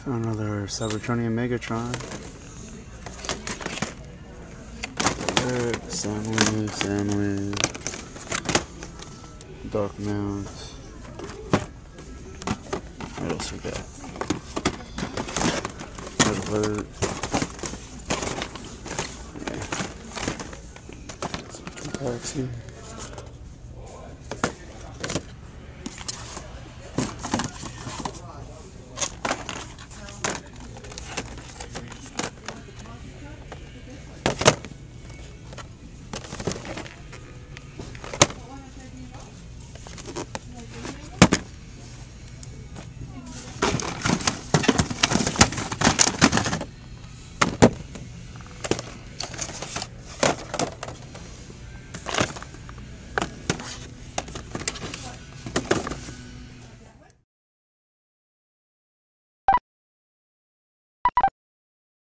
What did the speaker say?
Another Cybertronian Megatron. Sandwich. Dark Mount. What else we got? Advert. Yeah. Some packs here.